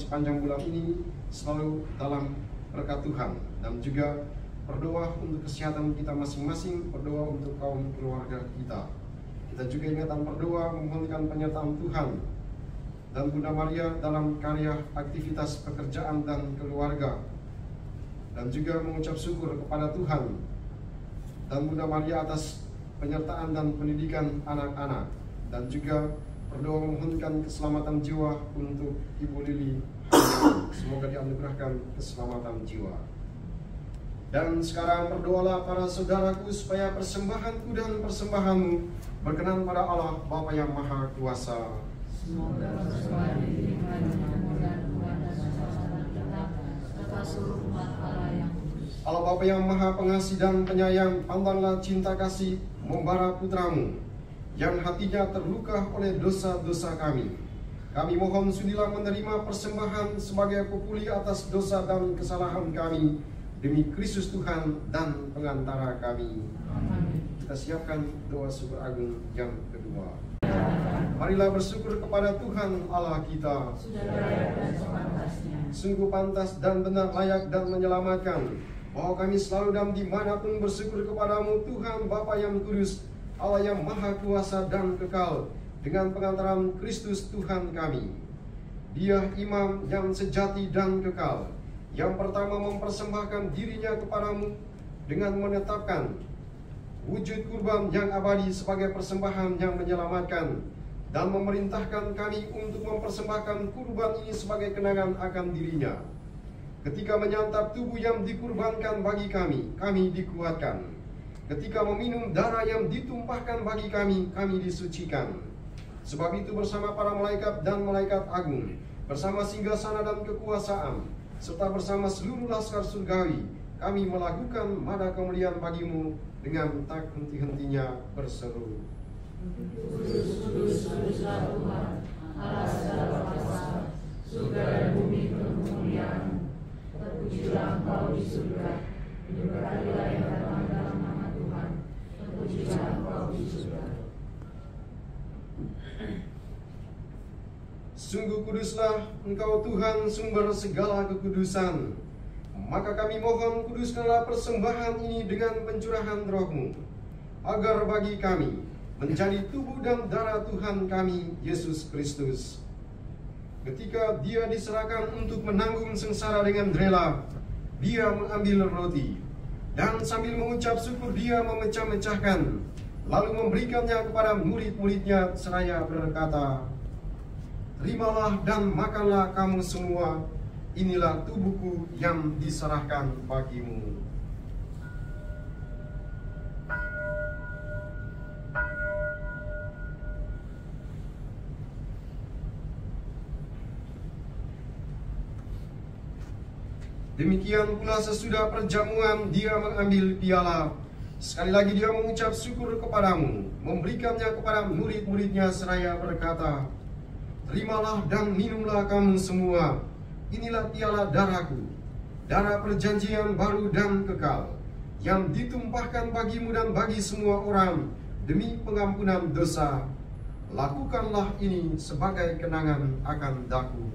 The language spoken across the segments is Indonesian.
sepanjang bulan ini selalu dalam berkat Tuhan, dan juga berdoa untuk kesehatan kita masing-masing, berdoa untuk kaum keluarga kita. Kita juga ingat dan berdoa memohonkan penyertaan Tuhan dan Bunda Maria dalam karya aktivitas pekerjaan dan keluarga, dan juga mengucap syukur kepada Tuhan dan Bunda Maria atas penyertaan dan pendidikan anak-anak, dan juga berdoa memohonkan keselamatan jiwa untuk Ibu Lili. Semoga dianugerahkan keselamatan jiwa. Dan sekarang berdoalah para saudaraku supaya persembahanku dan persembahanmu berkenan pada Allah Bapa yang Maha Kuasa. Semoga persembahan diterima dengan mudah Tuhan dan masyarakat kita serta seluruh umat Allah yang kudus. Allah Bapa yang Maha Pengasih dan Penyayang, pandanglah cinta kasih membara putramu yang hatinya terluka oleh dosa-dosa kami. Kami mohon sudilah menerima persembahan sebagai populi atas dosa dan kesalahan kami, demi Kristus Tuhan dan pengantara kami. Amin. Kita siapkan doa syukur agung yang kedua. Marilah bersyukur kepada Tuhan Allah kita. Sudah layak dan sepantasnya. Sungguh pantas dan benar, layak dan menyelamatkan, bahwa kami selalu dan dimanapun bersyukur kepadamu Tuhan Bapa yang kudus, Allah yang Maha Kuasa dan kekal, dengan pengantaran Kristus Tuhan kami. Dia imam yang sejati dan kekal, yang pertama mempersembahkan dirinya kepadamu dengan menetapkan wujud kurban yang abadi sebagai persembahan yang menyelamatkan, dan memerintahkan kami untuk mempersembahkan kurban ini sebagai kenangan akan dirinya. Ketika menyantap tubuh yang dikurbankan bagi kami, kami dikuatkan. Ketika meminum darah yang ditumpahkan bagi kami, kami disucikan. Sebab itu bersama para malaikat dan malaikat agung, bersama singgasana dan kekuasaan, serta bersama seluruh laskar surgawi, kami melakukan mada kemuliaan bagimu dengan tak henti-hentinya berseru. Kudus, kudus, kuduslah Tuhan, Allah segala kuasa, surga dan bumi penuh kemuliaan-Mu. Terpujilah Engkau di surga, diberkatilah yang datang dalam nama Tuhan. Terpujilah Engkau di surga. Sungguh kuduslah Engkau Tuhan, sumber segala kekudusan. Maka kami mohon, kuduskanlah persembahan ini dengan pencurahan Roh-Mu, agar bagi kami menjadi tubuh dan darah Tuhan kami, Yesus Kristus. Ketika Dia diserahkan untuk menanggung sengsara dengan rela, Dia mengambil roti, dan sambil mengucap syukur Dia memecah-mecahkan, lalu memberikannya kepada murid-muridnya seraya berkata, "Terimalah dan makanlah kamu semua, inilah tubuhku yang diserahkan bagimu." Demikian pula sesudah perjamuan Dia mengambil piala. Sekali lagi Dia mengucap syukur kepadamu, memberikannya kepada murid-muridnya seraya berkata, "Terimalah dan minumlah kamu semua, inilah piala darahku, darah perjanjian baru dan kekal, yang ditumpahkan bagimu dan bagi semua orang demi pengampunan dosa. Lakukanlah ini sebagai kenangan akan daku."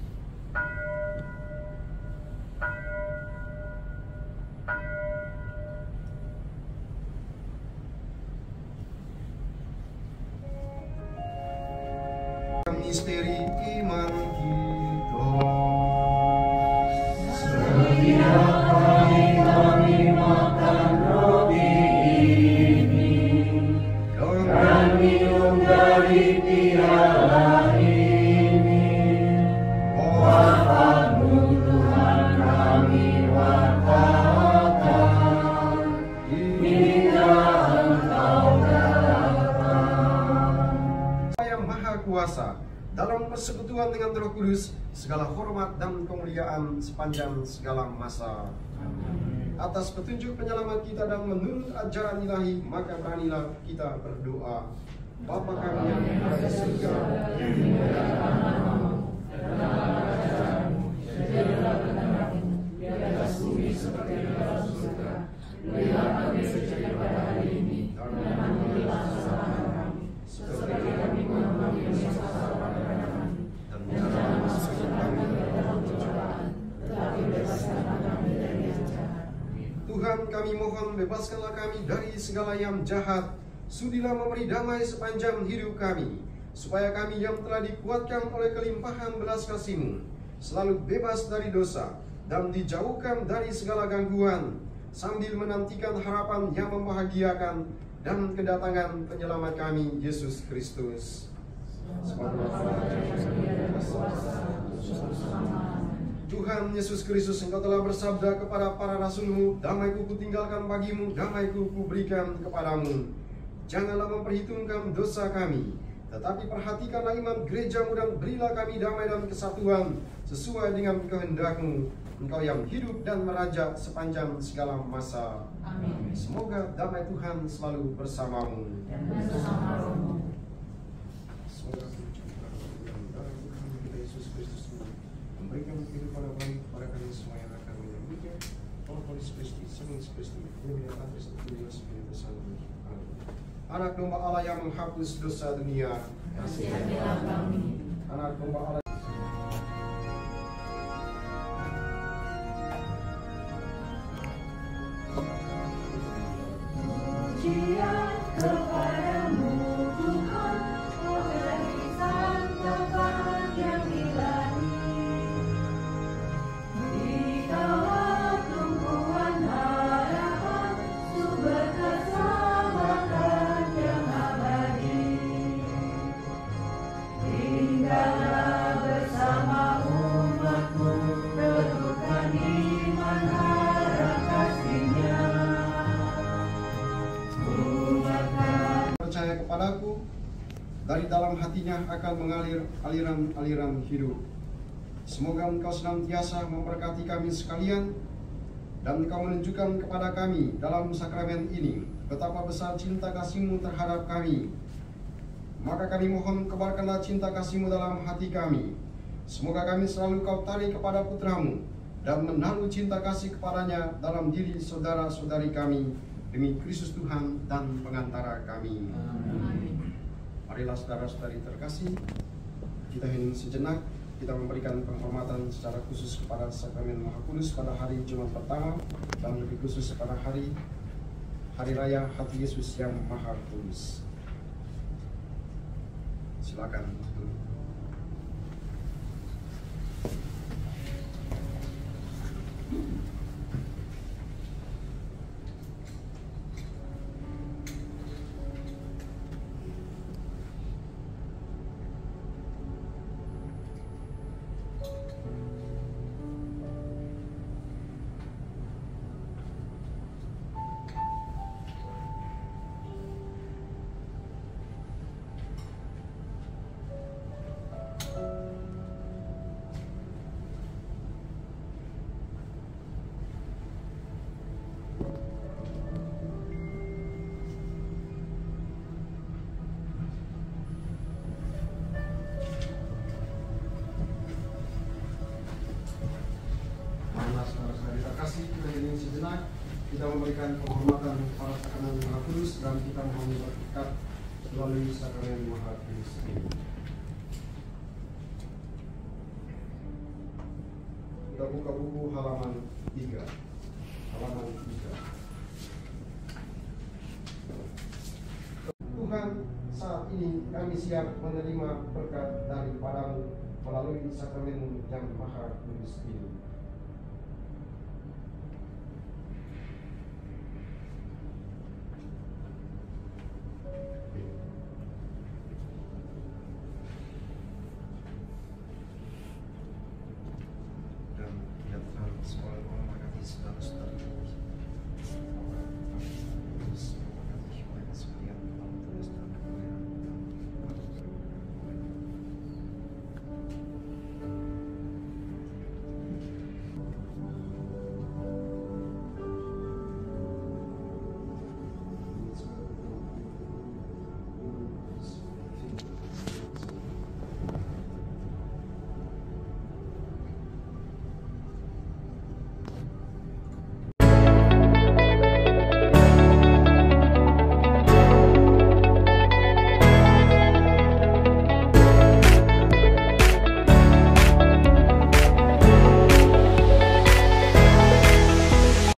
Misteri iman kita. Setiap kali kami makan roti ini dan minum dari piala ini, wafat-Mu Tuhan kami wartakan hingga Engkau datang. Yang Maha Kuasa, dalam persekutuan dengan Roh Kudus, segala hormat dan kemuliaan sepanjang segala masa. Amin. Atas petunjuk penyelamat kita dan menurut ajaran ilahi, maka beranilah kita berdoa. Bapa kami yang ada di surga, yang dimuliakan namamu, datanglah kerajaanmu, jadilah kehendakmu di atas bumi seperti di dalam surga. Berilah kami rezeki pada hari ini, dan ampunilah kesalahan kami, seperti kami mengampuni yang salah pada kami, dan jangan masuk ke kami Dan kami mohon bebaskanlah kami dari segala yang jahat. Sudilah memberi damai sepanjang hidup kami, supaya kami yang telah dikuatkan oleh kelimpahan belas kasih-Mu selalu bebas dari dosa dan dijauhkan dari segala gangguan, sambil menantikan harapan yang membahagiakan dan kedatangan penyelamat kami, Yesus Kristus. Tuhan Yesus Kristus, Engkau telah bersabda kepada para rasul-Mu, damai-Ku kutinggalkan bagimu, damai-Ku kuberikan kepadamu. Janganlah memperhitungkan dosa kami, tetapi perhatikanlah iman gereja-Mu dan berilah kami damai dan kesatuan sesuai dengan kehendak-Mu, Engkau yang hidup dan meraja sepanjang segala masa. Amin. Semoga damai Tuhan selalu bersamamu. Dan bersama rohmu. Semoga Yesus Kristus memberikan kehidupan abadi kepada kami semua yang akan menyambutnya. Oh Holy Spirit, Sanctus Christi, Filii Patris et Filii Spiritus Sanctus. Anak domba Allah yang menghapus dosa dunia, Kasihanilah kami. Anak domba Allah. Pujian kepadamu Tuhan, oh dari santapan yang ilahi. Dikala tumpuan harapan, sumber keselamatan yang abadi. Tinggallah bersama umat-Mu, teguhkan iman harap kasih-Nya. Percaya kepadaku, dari dalam hatinya akan mengalir aliran-aliran hidup. Semoga Engkau senantiasa memberkati kami sekalian, dan Engkau menunjukkan kepada kami dalam sakramen ini betapa besar cinta kasih-Mu terhadap kami. Maka kami mohon, kebarkanlah cinta kasih-Mu dalam hati kami. Semoga kami selalu Kau tarik kepada Putra-Mu dan menaruh cinta kasih kepadanya dalam diri saudara-saudari kami, demi Kristus Tuhan dan pengantara kami. Amin. Marilah saudara-saudari terkasih, kita hening sejenak. Kita memberikan penghormatan secara khusus kepada sakramen Maha Kudus pada hari Jumat pertama, dan lebih khusus pada hari Raya Hati Yesus yang Maha Kudus. Silakan. Kita hening sejenak, kita memberikan penghormatan kepada sakramen Maha Kudus, dan kita mohon berkat melalui sakramen Maha Kudus ini. Kita buka buku halaman 3. Halaman 3. Tuhan, saat ini kami siap menerima berkat daripada-Mu melalui sakramen yang Maha Kudus ini.